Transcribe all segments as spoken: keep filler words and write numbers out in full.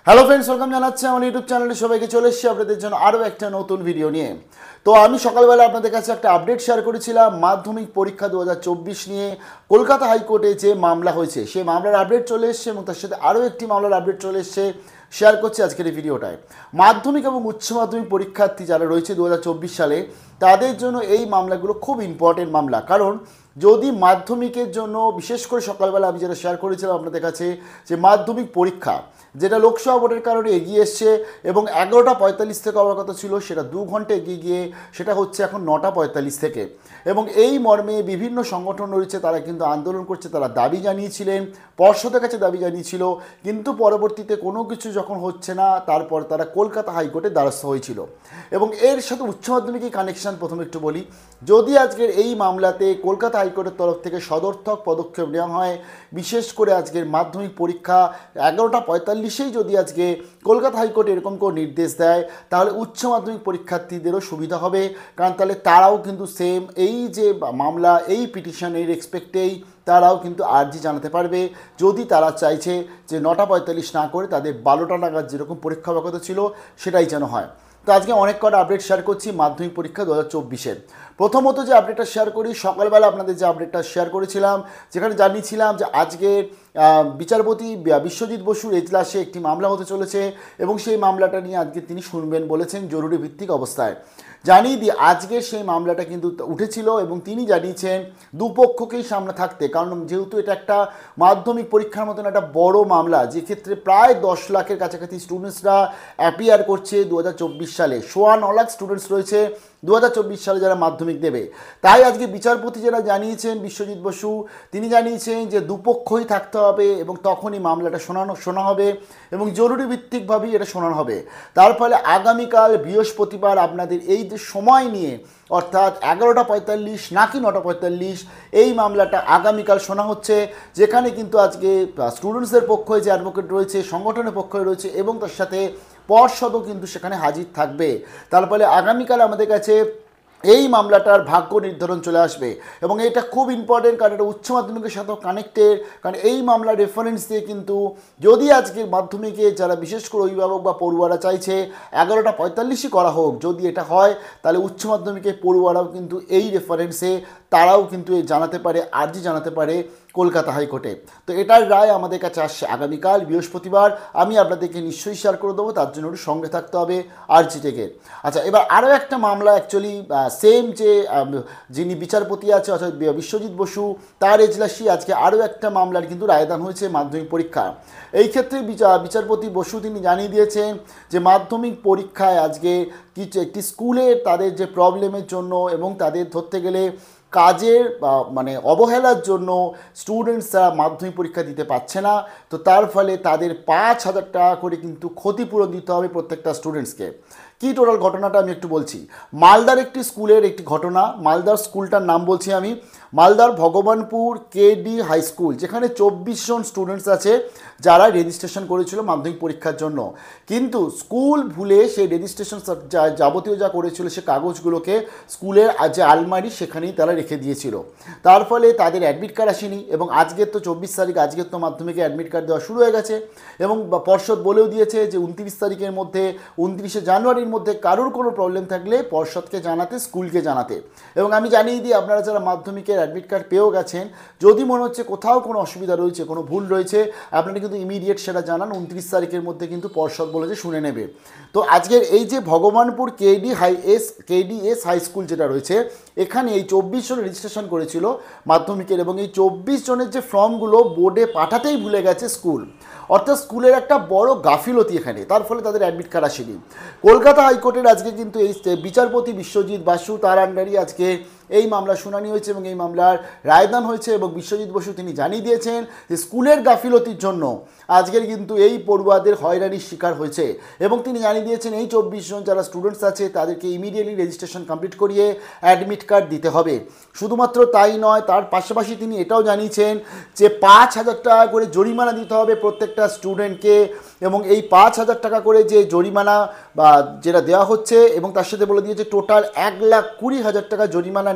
Hello friends, welcome জানাচ্ছি আমার YouTube চ্যানেলে সবাইকে। চলে এসেছি আপনাদের জন্য আরও একটা নতুন ভিডিও নিয়ে। তো আমি সকালবেলা আপনাদের কাছে একটা আপডেট শেয়ার করেছিলাম মাধ্যমিক পরীক্ষা দু হাজার চব্বিশ নিয়ে কলকাতা হাইকোর্টে যে মামলা হয়েছে সেই মামলার আপডেট চলে এসছে এবং তার সাথে আরও একটি মামলার আপডেট চলে এসছে, শেয়ার করছি আজকের এই ভিডিওটায়। মাধ্যমিক এবং উচ্চ মাধ্যমিক পরীক্ষার্থী যারা রয়েছে দু হাজার চব্বিশ সালে তাদের জন্য এই মামলাগুলো খুব ইম্পর্টেন্ট মামলা। কারণ যদি মাধ্যমিকের জন্য বিশেষ করে সকালবেলা আমি যেটা শেয়ার করেছিলাম আপনাদের কাছে যে মাধ্যমিক পরীক্ষা যেটা লোকসভা ভোটের কারণে এগিয়ে এসছে এবং এগারোটা পঁয়তাল্লিশ থেকে হওয়ার কথা ছিল সেটা দু ঘন্টা এগিয়ে গিয়ে সেটা হচ্ছে এখন নটা পঁয়তাল্লিশ থেকে। এবং এই মর্মে বিভিন্ন সংগঠন রয়েছে, তারা কিন্তু আন্দোলন করছে, তারা দাবি জানিয়েছিলেন, পর্ষদের কাছে দাবি জানিয়েছিল, কিন্তু পরবর্তীতে কোনো কিছু যখন হচ্ছে না তারপর তারা কলকাতা হাইকোর্টের দ্বারস্থ হয়েছিল। এবং এর সাথে উচ্চ মাধ্যমিকের কানেকশান প্রথমে একটু বলি। যদি আজকের এই মামলাতে কলকাতা হাইকোর্টের তরফ থেকে সদর্থক পদক্ষেপ নেওয়া হয়, বিশেষ করে আজকের মাধ্যমিক পরীক্ষা এগারোটা পঁয়তাল্লিশেই যদি আজকে কলকাতা হাইকোর্ট এরকম করে নির্দেশ দেয় তাহলে উচ্চ মাধ্যমিক পরীক্ষার্থীদেরও সুবিধা হবে। কারণ তাহলে তারাও কিন্তু সেম এই যে মামলা, এই পিটিশন, এই রেসপেক্টেই তারাও কিন্তু আর্জি জানাতে পারবে যদি তারা চাইছে যে নটা পঁয়তাল্লিশ না করে তাদের বারোটা নাগাদ যেরকম পরীক্ষা কথা ছিল সেটাই যেন হয়। তো আজকে অনেক কটা আপডেট শেয়ার করছি মাধ্যমিক পরীক্ষা দু হাজার চব্বিশের। প্রথমত যে আপডেটটা শেয়ার করি, সকালবেলা আপনাদের যে আপডেটটা শেয়ার করেছিলাম যেখানে জানিয়েছিলাম যে আজকে বিচারপতি বিশ্বজিৎ বসুর এজলাসে একটি মামলা হতে চলেছে এবং সেই মামলাটা নিয়ে আজকে তিনি শুনবেন বলেছেন জরুরি ভিত্তিক অবস্থায়। জানিয়ে দিই আজকে সেই মামলাটা কিন্তু উঠেছিল এবং তিনি জানিয়েছেন দুপক্ষকেই সামনে থাকতে, কারণ যেহেতু এটা একটা মাধ্যমিক পরীক্ষার মতন একটা বড় মামলা, যে ক্ষেত্রে প্রায় দশ লাখের কাছাকাছি স্টুডেন্টসরা অ্যাপিয়ার করছে দু হাজার চব্বিশ সালে, সোয়া ন লাখ স্টুডেন্টস রয়েছে দু হাজার চব্বিশ সালে যারা মাধ্যমিক দেবে। তাই আজকে বিচারপতি যারা জানিয়েছেন বিশ্বজিৎ বসু, তিনি জানিয়েছেন যে দুপক্ষই থাকতে হবে এবং তখনই মামলাটা শোনানো শোনা হবে এবং জরুরি ভিত্তিকভাবেই এটা শোনানো হবে। তার ফলে আগামীকাল বৃহস্পতিবার আপনাদের এই যে সময় নিয়ে অর্থাৎ এগারোটা পঁয়তাল্লিশ নাকি নটা পঁয়তাল্লিশ এই মামলাটা আগামীকাল শোনা হচ্ছে, যেখানে কিন্তু আজকে স্টুডেন্টসদের পক্ষে যে অ্যাডভোকেট রয়েছে, সংগঠনের পক্ষে রয়েছে এবং তার সাথে পর্ষদও কিন্তু সেখানে হাজির থাকবে। তার ফলে আগামীকাল আমাদের কাছে এই মামলাটার ভাগ্য নির্ধারণ চলে আসবে এবং এটা খুব ইম্পর্টেন্ট, কারণ এটা উচ্চ মাধ্যমিকের সাথেও কানেক্টেড। কারণ এই মামলার রেফারেন্স দিয়ে কিন্তু যদি আজকের মাধ্যমিকে যারা বিশেষ করে অভিভাবক বা পড়ুয়ারা চাইছে এগারোটা পঁয়তাল্লিশই করা হোক, যদি এটা হয় তাহলে উচ্চ মাধ্যমিকের পড়ুয়ারাও কিন্তু এই রেফারেন্সে তারাও কিন্তু জানাতে পারে, আর্জি জানাতে পারে কলকাতা হাইকোর্টে। তো এটার রায় আমাদের কাছে আসছে আগামীকাল বৃহস্পতিবার। আমি আপনাদেরকে নিশ্চয়ই শেয়ার করে দেবো, তার জন্য একটু সঙ্গে থাকতে হবে আর্জি থেকে। আচ্ছা, এবার আরও একটা মামলা অ্যাকচুয়ালি সেম যে যিনি বিচারপতি আছে অর্থাৎ বিশ্বজিৎ বসু তার এজলাসই আজকে আরও একটা মামলার কিন্তু রায়দান হয়েছে মাধ্যমিক পরীক্ষা। এই ক্ষেত্রে বিচারপতি বসু তিনি জানিয়ে দিয়েছেন যে মাধ্যমিক পরীক্ষায় আজকে কিছু একটি স্কুলের তাদের যে প্রবলেমের জন্য এবং তাদের ধরতে গেলে কাজের মানে অবহেলার জন্য স্টুডেন্টসরা মাধ্যমিক পরীক্ষা দিতে পারছে না। তো তার ফলে তাদের পাঁচ হাজার টাকা করে কিন্তু ক্ষতিপূরণ দিতে হবে প্রত্যেকটা স্টুডেন্টসকে। কি টোটাল ঘটনাটা আমি একটু বলছি। মালদার একটি স্কুলের একটি ঘটনা, মালদার স্কুলটার নাম বলছি আমি, মালদার ভগবানপুর কেডি হাই স্কুল, যেখানে চব্বিশ জন স্টুডেন্টস আছে যারা রেজিস্ট্রেশন করেছিল মাধ্যমিক পরীক্ষার জন্য, কিন্তু স্কুল ভুলে সেই রেজিস্ট্রেশন যাবতীয় যা করেছিল সে কাগজগুলোকে স্কুলের যে আলমারি সেখানেই তারা রেখে দিয়েছিল। তার ফলে তাদের অ্যাডমিট কার্ড আসেনি এবং আজকের তো চব্বিশ তারিখ, আজকের তো মাধ্যমিকে অ্যাডমিট কার্ড দেওয়া শুরু হয়ে গেছে এবং পর্ষদ বলেও দিয়েছে যে উনত্রিশ তারিখের মধ্যে উনত্রিশে জানুয়ারির মধ্যে কারোর কোনো প্রবলেম থাকলে পর্ষদকে জানাতে, স্কুলকে জানাতে। এবং আমি জানিয়ে দিই আপনারা যারা মাধ্যমিকের অ্যাডমিট কার্ড পেয়েও গেছেন, যদি মনে হচ্ছে কোথাও কোনো অসুবিধা রয়েছে, কোনো ভুল রয়েছে, আপনারা কিন্তু ইমিডিয়েট সেটা জানান, উনত্রিশ তারিখের মধ্যে কিন্তু পর্ষদ বলেছে শুনে নেবে। তো আজকের এই যে Bhagwanpur KD high S KD S high school যেটা রয়েছে, এখানে এই চব্বিশ জন রেজিস্ট্রেশন করেছিল মাধ্যমিকের এবং এই চব্বিশ জনের যে ফর্মগুলো বোর্ডে পাঠাতেই ভুলে গেছে স্কুল, অর্থাৎ স্কুলের একটা বড় গাফিলতি এখানে, তার ফলে তাদের অ্যাডমিট কার্ড আসেনি। কলকাতা হাইকোর্টের আজকে কিন্তু এই বিচারপতি বিশ্বজিৎ বসু তার আন্ডারই আজকে এই মামলা শুনানি হয়েছে এবং এই মামলার রায়দান হয়েছে এবং বিশ্বজিৎ বসু তিনি জানিয়ে দিয়েছেন যে স্কুলের গাফিলতির জন্য আজকের কিন্তু এই পড়ুয়াদের হয়রানির শিকার হয়েছে এবং তিনি জানিয়ে দিয়েছেন এই চব্বিশ জন যারা স্টুডেন্টস আছে তাদেরকে ইমিডিয়েটলি রেজিস্ট্রেশন কমপ্লিট করিয়ে অ্যাডমিট কার্ড দিতে হবে। শুধুমাত্র তাই নয়, তার পাশাপাশি তিনি এটাও জানিয়েছেন যে পাঁচ হাজার টাকা করে জরিমানা দিতে হবে প্রত্যেকটা স্টুডেন্টকে এবং এই পাঁচ হাজার টাকা করে যে জরিমানা বা যেটা দেওয়া হচ্ছে এবং তার সাথে বলে দিয়েছে টোটাল এক লাখ কুড়ি হাজার টাকা জরিমানা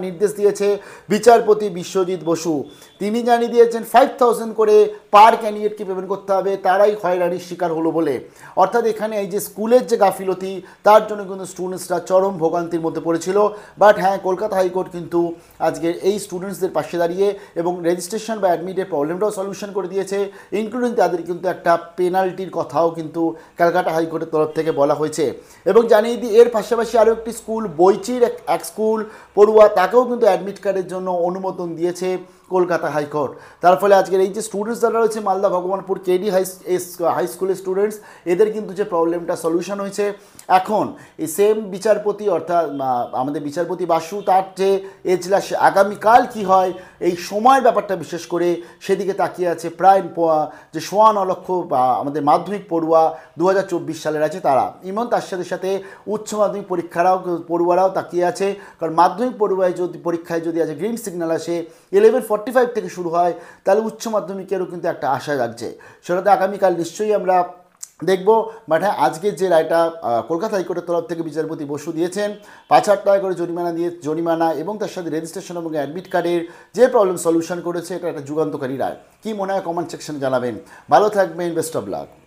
নির্দেশ দিয়েছে বিচারপতি বিশ্বজিৎ বসু। তিনি জানিয়ে দিয়েছেন ফাইভ থাউজেন্ড করে পার ক্যান্ডিডেটকে পেমেন্ট করতে হবে, তারাই হয়রানির শিকার হলো বলে। অর্থাৎ এখানে এই যে স্কুলের যে গাফিলতি, তার জন্য কিন্তু স্টুডেন্টসরা চরম ভোগান্তির মধ্যে পড়েছিল। বাট হ্যাঁ, কলকাতা হাইকোর্ট কিন্তু আজকে এই স্টুডেন্টসদের পাশে দাঁড়িয়ে এবং রেজিস্ট্রেশন বা অ্যাডমিটের প্রবলেমটাও সলিউশন করে দিয়েছে, ইনক্লুডিং তাদের কিন্তু একটা পেনাল্টির কথাও কিন্তু ক্যালকাটা হাইকোর্টের তরফ থেকে বলা হয়েছে। এবং জানিয়ে দিই, এর পাশাপাশি আরও একটি স্কুল বইচির এক স্কুল পড়ুয়া, তাকেও কিন্তু অ্যাডমিট কার্ডের জন্য অনুমোদন দিয়েছে কলকাতা হাইকোর্ট। তার ফলে আজকের এই যে স্টুডেন্টস যারা রয়েছে Malda Bhagwanpur KD high high স্কুলের স্টুডেন্টস, এদের কিন্তু যে প্রবলেমটা সলিউশন হয়েছে। এখন এই সেম বিচারপতি অর্থাৎ আমাদের বিচারপতি বাসু, তার যে এজলাস আগামীকাল কি হয় এই সময়ের ব্যাপারটা বিশেষ করে সেদিকে তাকিয়ে আছে প্রায় যে সোয়া ন লক্ষ বা আমাদের মাধ্যমিক পড়ুয়া দু হাজার চব্বিশ সালের আছে তারা। ইমন তার সাথে সাথে উচ্চ মাধ্যমিক পরীক্ষারাও পড়ুয়ারাও তাকিয়ে আছে, কারণ মাধ্যমিক পড়ুয়ায় যদি পরীক্ষায় যদি আজ গ্রিন সিগন্যাল আসে ইলেভেন ফর্টি ফাইভ থেকে শুরু হয়, তাহলে উচ্চ মাধ্যমিকেরও কিন্তু একটা আশা লাগছে। সেটাতে আগামীকাল নিশ্চয়ই আমরা দেখব। বাট হ্যাঁ, আজকে যে রায়টা কলকাতা হাইকোর্টের তরফ থেকে বিচারপতি বসু দিয়েছেন, পাঁচ হাজার টাকা করে জরিমানা দিয়ে জরিমানা এবং তার সাথে রেজিস্ট্রেশন এবং অ্যাডমিট কার্ডের যে প্রবলেম সলিউশন করেছে, এটা একটা যুগান্তকারী রায়। কী মনে হয় কমেন্ট সেকশনে জানাবেন। ভালো থাকবেন, বেস্ট অফ লাক।